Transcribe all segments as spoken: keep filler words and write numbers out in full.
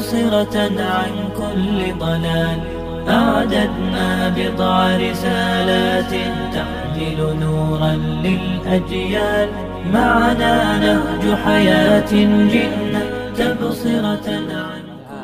تبصرة عن كل ضلال أعددنا بضع رسالات تحمل نورا للأجيال معنا نهج حياة جئنا تبصرة عن.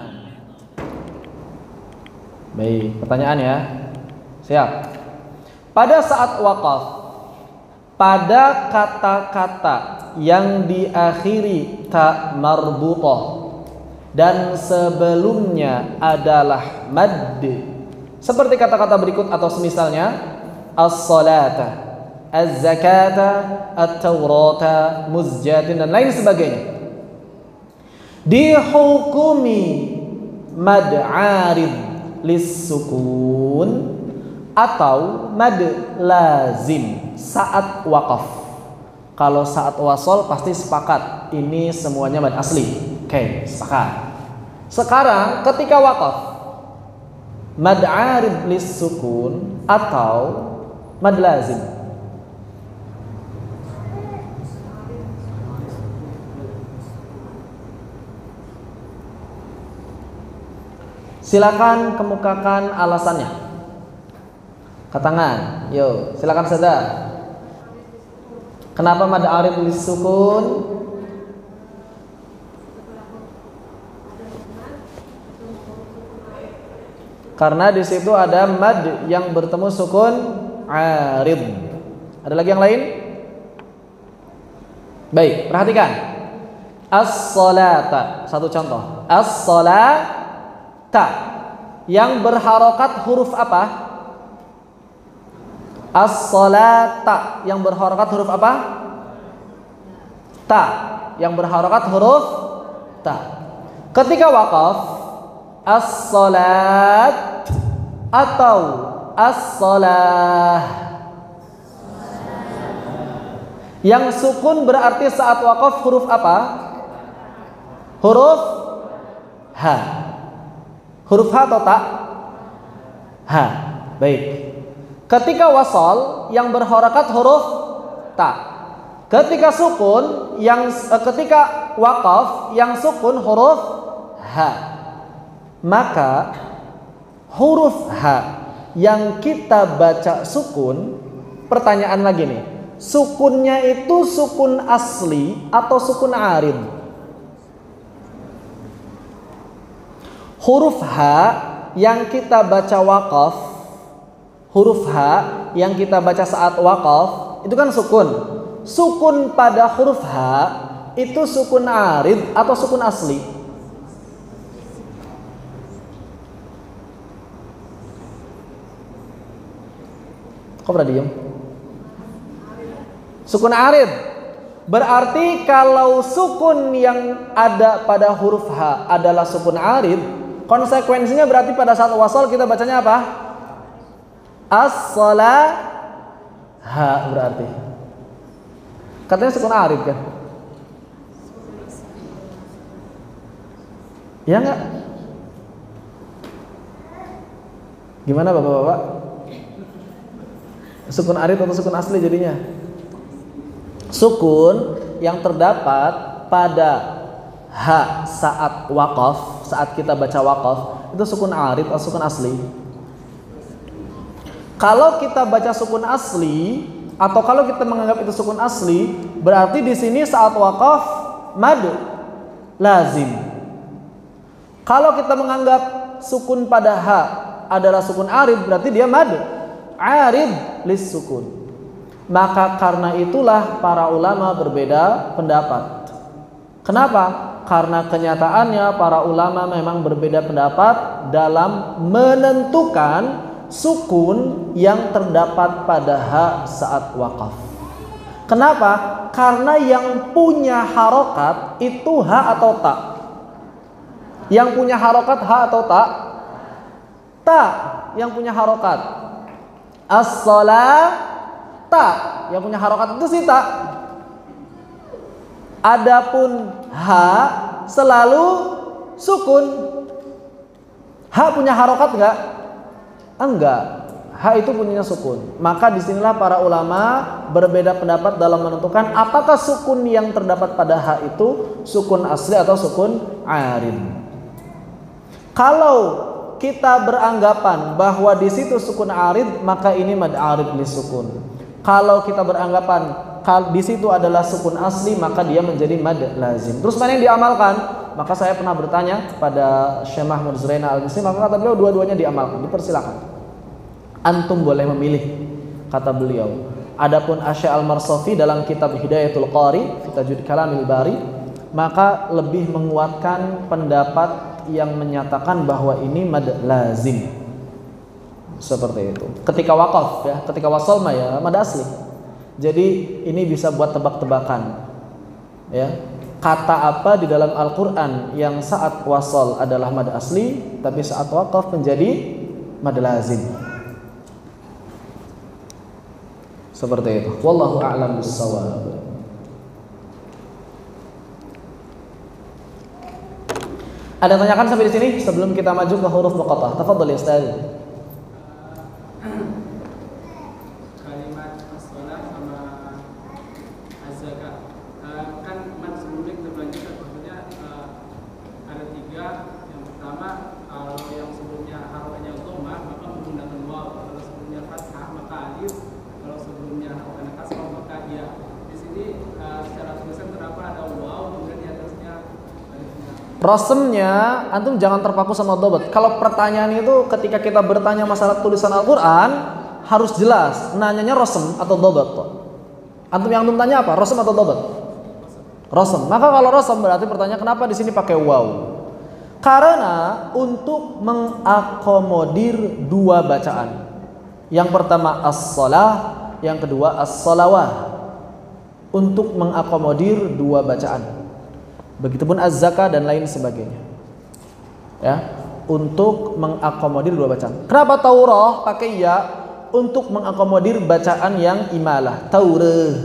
Baik, pertanyaan ya. Siap. Pada saat wakaf, pada kata-kata yang diakhiri ta marbutah dan sebelumnya adalah mad, seperti kata-kata berikut atau semisalnya as-salata, az-zakata, at-taurata, muzjatin dan lain sebagainya, dihukumi mad arid lis-sukun atau mad lazim saat wakaf. Kalau saat wasol pasti sepakat ini semuanya mad asli. Oke, sepakat. Sekarang ketika wakaf, mad arid lis-sukun atau mad lazim. Silakan kemukakan alasannya. Ketangan, yo, silakan sadar. Kenapa mad arid lis-sukun? Karena di situ ada mad yang bertemu sukun arid. Ada lagi yang lain? Baik, perhatikan. As-salata, satu contoh. As-salata yang berharokat huruf apa? As-salata yang berharokat huruf apa? Ta. Yang berharokat huruf ta. Ketika wakaf, as-salat atau as-salah. Yang sukun berarti saat wakaf huruf apa? Huruf H. Huruf H atau tak? H. Baik. Ketika wasal yang berharakat huruf ta. Ketika sukun yang eh, ketika wakaf yang sukun huruf H. Maka huruf H yang kita baca sukun, pertanyaan lagi nih. Sukunnya itu sukun asli atau sukun arid? Huruf H yang kita baca wakaf, huruf H yang kita baca saat wakaf itu kan sukun. Sukun pada huruf H itu sukun arid atau sukun asli? Kok pada diem? Sukun arid. Berarti kalau sukun yang ada pada huruf H adalah sukun arid, konsekuensinya berarti pada saat wasal kita bacanya apa? As-salah H berarti. Katanya sukun arid kan? Ya enggak? Gimana bapak-bapak? Sukun arid atau sukun asli jadinya? Sukun yang terdapat pada H saat wakaf, saat kita baca wakaf, itu sukun arid atau sukun asli? Kalau kita baca sukun asli atau kalau kita menganggap itu sukun asli, berarti di sini saat wakaf mad lazim. Kalau kita menganggap sukun pada H adalah sukun arid, berarti dia mad arid lis sukun. Maka karena itulah para ulama berbeda pendapat. Kenapa? Karena kenyataannya para ulama memang berbeda pendapat dalam menentukan sukun yang terdapat pada H saat wakaf. Kenapa? Karena yang punya harokat itu H atau ta? Yang punya harokat H atau ta? Ta yang punya harokat. As-salat ta yang punya harokat itu sih ta. Adapun H selalu sukun. H punya harokat enggak? Enggak. H itu punyanya sukun. Maka disinilah para ulama berbeda pendapat dalam menentukan apakah sukun yang terdapat pada H itu sukun asli atau sukun arid. Kalau kita beranggapan bahwa di situ sukun arid, maka ini mad arid li sukun. Kalau kita beranggapan di situ adalah sukun asli, maka dia menjadi mad lazim. Terus mana yang diamalkan? Maka saya pernah bertanya pada Syekh Mahmud Zuraina Al-Misri, maka kata beliau dua-duanya diamalkan, dipersilakan. Antum boleh memilih, kata beliau. Adapun Asy' Al-Marsafi dalam kitab Hidayatul Qari fi Tajwid Kalamil Bari, maka lebih menguatkan pendapat yang menyatakan bahwa ini mad lazim. Seperti itu. Ketika waqaf ya, ketika wasal mah ya mad asli. Jadi ini bisa buat tebak-tebakan. Ya. Kata apa di dalam Al-Qur'an yang saat wasal adalah mad asli, tapi saat waqaf menjadi mad lazim. Seperti itu. Wallahu a'lam bissawab. Ada tanyakan sampai di sini sebelum kita maju ke huruf muqatta'ah. Tafadhal ya Ustaz. Kalimat as-shalah sama az-zakat. Kan mat sebelumnya kita belajar maksudnya ada tiga. Yang pertama, kalau yang sebelumnya harokatnya dhammah maka menggunakan waw. Kalau sebelumnya fathah maka alif. Kalau sebelumnya harokatnya kasrah maka ya. Di sini secara tulisan kenapa ada waw kemudian di atasnya alifnya? Rasemnya, antum jangan terpaku sama dobat. Kalau pertanyaan itu ketika kita bertanya masalah tulisan Al-Quran, harus jelas. Nanyanya rasem atau dobat. Antum yang antum tanya apa? Rasem atau dobat? Rasem. Maka kalau rasem berarti pertanyaan kenapa di sini pakai waw? Karena untuk mengakomodir dua bacaan. Yang pertama as-shalah, yang kedua as-shalawah. Untuk mengakomodir dua bacaan. Begitupun az-zakah dan lain sebagainya. Ya, untuk mengakomodir dua bacaan. Kenapa Taurah pakai ya? Untuk mengakomodir bacaan yang imalah, Taurah.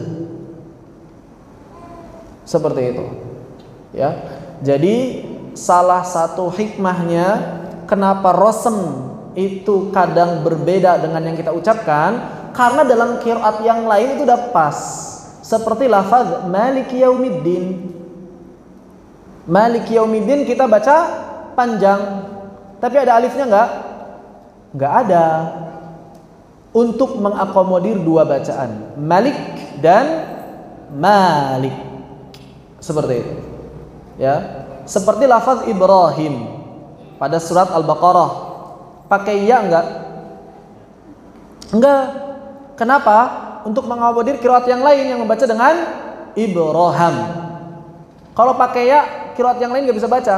Seperti itu. Ya. Jadi salah satu hikmahnya kenapa rasem itu kadang berbeda dengan yang kita ucapkan, karena dalam qiraat yang lain itu udah pas. Seperti lafaz Maliki Yaumiddin. Maliki Yaumiddin kita baca panjang, tapi ada alifnya enggak? Enggak ada. Untuk mengakomodir dua bacaan, Malik dan Malik. Seperti itu. Ya. Seperti lafaz Ibrahim pada surat Al-Baqarah. Pakai ya enggak? Enggak. Kenapa? Untuk mengakomodir qiraat yang lain yang membaca dengan Ibrahim. Kalau pakai ya, qiraat yang lain nggak bisa baca.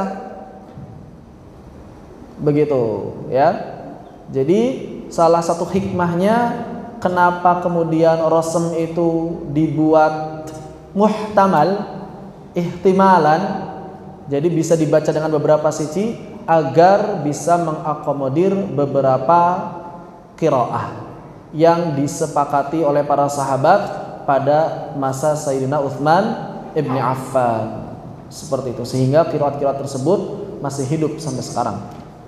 Begitu, ya. Jadi salah satu hikmahnya kenapa kemudian rasem itu dibuat muhtamal, ihtimalan. Jadi bisa dibaca dengan beberapa sisi agar bisa mengakomodir beberapa qiraah yang disepakati oleh para sahabat pada masa Sayyidina Utsman ibni Affan. Seperti itu, sehingga qiraat-qiraat tersebut masih hidup sampai sekarang.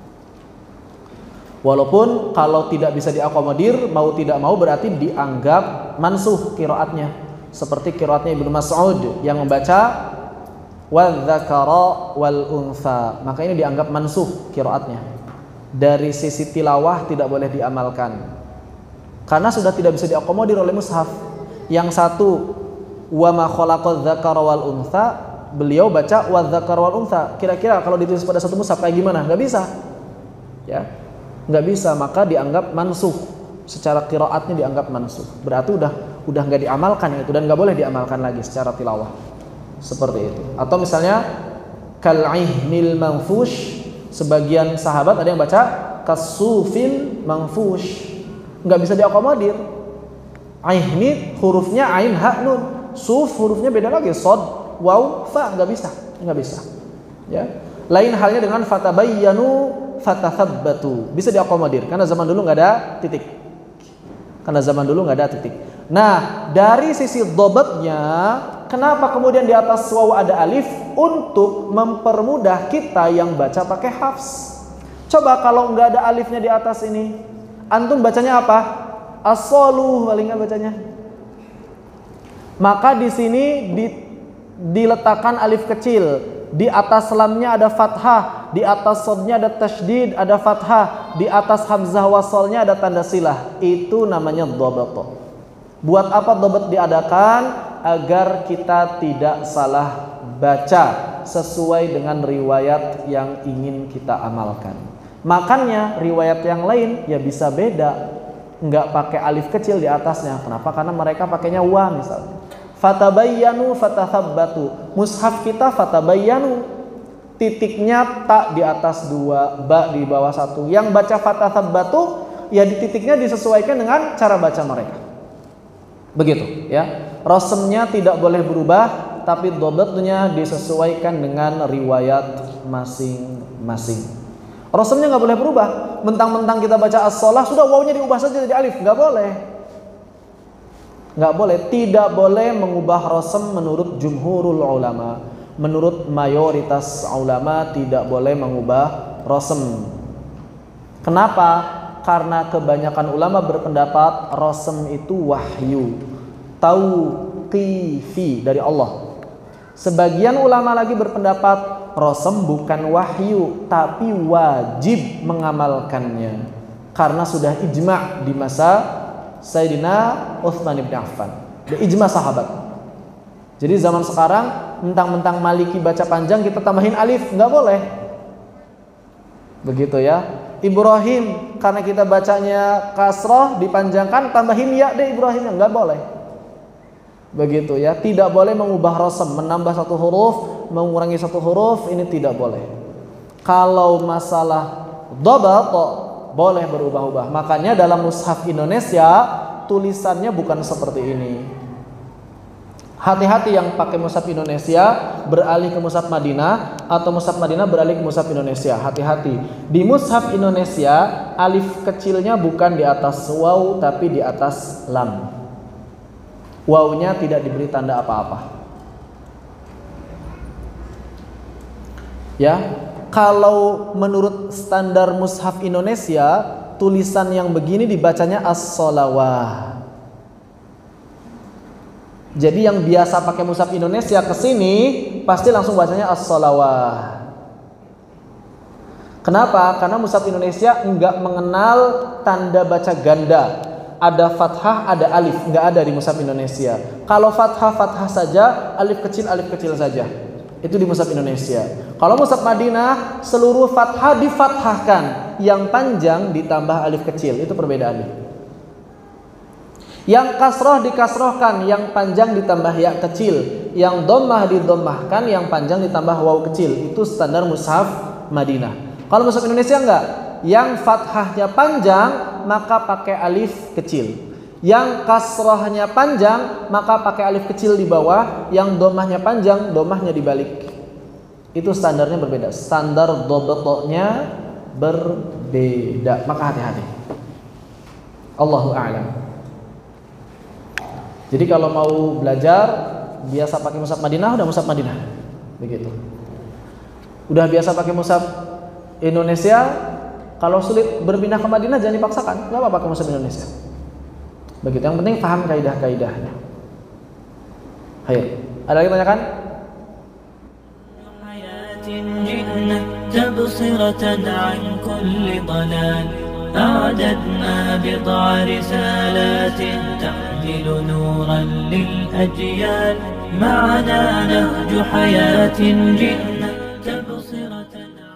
Walaupun kalau tidak bisa diakomodir, mau tidak mau berarti dianggap mansuh qiraatnya. Seperti qiraatnya Ibnu Mas'ud yang membaca wadzakara wal untha, maka ini dianggap mansuh qiraatnya. Dari sisi tilawah tidak boleh diamalkan, karena sudah tidak bisa diakomodir oleh mushaf. Yang satu wa ma khalaqadz dzakara wal untha, beliau baca wadzakar wal untha. Kira-kira kalau ditulis pada satu mushaf kayak gimana? Nggak bisa. Ya. Nggak bisa, maka dianggap mansuh. Secara qiraatnya dianggap mansuh. Berarti udah udah nggak diamalkan itu dan nggak boleh diamalkan lagi secara tilawah. Seperti itu. Atau misalnya kal'ihnil manfush, sebagian sahabat ada yang baca kasufil manfush. Nggak bisa diakomodir. Aihni hurufnya ain ha nun. Suf hurufnya beda lagi, sod waw fa, nggak bisa, nggak bisa. Ya. Lain halnya dengan fatabayyanu fatathabbatu, bisa diakomodir karena zaman dulu nggak ada titik. Karena zaman dulu nggak ada titik. Nah, dari sisi dhabatnya, kenapa kemudian di atas waw ada alif? Untuk mempermudah kita yang baca pakai hafs. Coba kalau nggak ada alifnya di atas ini, antum bacanya apa? As-saluh, palingan bacanya. Maka di sini di, diletakkan alif kecil, di atas lamnya ada fathah, di atas sodnya ada tasydid, ada fathah, di atas hamzah wasalnya ada tanda silah. Itu namanya dhabat. Buat apa dhabat diadakan? Agar kita tidak salah baca sesuai dengan riwayat yang ingin kita amalkan. Makanya riwayat yang lain ya bisa beda, nggak pakai alif kecil di atasnya. Kenapa? Karena mereka pakainya wa misalnya. Fatabayyanu fatathabbatu. Mushaf kita fatabayyanu, titiknya tak di atas dua, ba di bawah satu. Yang baca fatathabbatu ya di titiknya disesuaikan dengan cara baca mereka. Begitu ya. Rasamnya tidak boleh berubah, tapi dhabatnya disesuaikan dengan riwayat masing-masing. Rasamnya nggak boleh berubah. Mentang-mentang kita baca as-shalah sudah wawunya diubah saja jadi alif, nggak boleh. Nggak boleh, tidak boleh mengubah rasam menurut jumhurul ulama. Menurut mayoritas ulama tidak boleh mengubah rasam. Kenapa? Karena kebanyakan ulama berpendapat rasam itu wahyu, tauqifi dari Allah. Sebagian ulama lagi berpendapat rasam bukan wahyu, tapi wajib mengamalkannya karena sudah ijma' di masa Sayyidina Utsman bin Affan. Ijma' sahabat. Jadi zaman sekarang mentang-mentang Maliki baca panjang kita tambahin alif, nggak boleh. Begitu ya. Ibrahim karena kita bacanya kasroh dipanjangkan tambahin ya deh Ibrahimnya, nggak boleh. Begitu ya. Tidak boleh mengubah rasam, menambah satu huruf, mengurangi satu huruf, ini tidak boleh. Kalau masalah dhabat boleh berubah-ubah. Makanya dalam mushaf Indonesia tulisannya bukan seperti ini. Hati-hati yang pakai mushaf Indonesia beralih ke mushaf Madinah atau mushaf Madinah beralih ke mushaf Indonesia. Hati-hati. Di mushaf Indonesia alif kecilnya bukan di atas waw tapi di atas lam. Wawnya tidak diberi tanda apa-apa. Ya, kalau menurut standar mushaf Indonesia tulisan yang begini dibacanya as-sholawah. Jadi yang biasa pakai mushaf Indonesia ke sini pasti langsung bacanya as-sholawah. Kenapa? Karena mushaf Indonesia enggak mengenal tanda baca ganda. Ada fathah, ada alif, enggak ada di mushaf Indonesia. Kalau fathah fathah saja, alif kecil alif kecil saja. Itu di mushaf Indonesia. Kalau mushaf Madinah seluruh fathah difathahkan, yang panjang ditambah alif kecil. Itu perbedaannya. Yang kasroh dikasrohkan, yang panjang ditambah ya kecil. Yang dhammah didhammahkan, yang panjang ditambah waw kecil. Itu standar mushaf Madinah. Kalau mushaf Indonesia enggak. Yang fathahnya panjang maka pakai alif kecil. Yang kasrohnya panjang maka pakai alif kecil di bawah. Yang dhammahnya panjang, dhammahnya dibalik. Itu standarnya berbeda. Standar dhabatnya berbeda. Maka hati-hati. Allahu a'lam. Jadi kalau mau belajar biasa pakai mushaf Madinah, udah mushaf Madinah. Begitu. Udah biasa pakai mushaf Indonesia, kalau sulit berpindah ke Madinah jangan dipaksakan. Enggak apa-apa pakai mushaf Indonesia. Begitu. Yang penting paham kaidah-kaidahnya. Hai. Ada lagi tanyakan? أعددنا بضع رسالات تحمل نورا للأجيال معنا نهج حياة جئنا تبصرة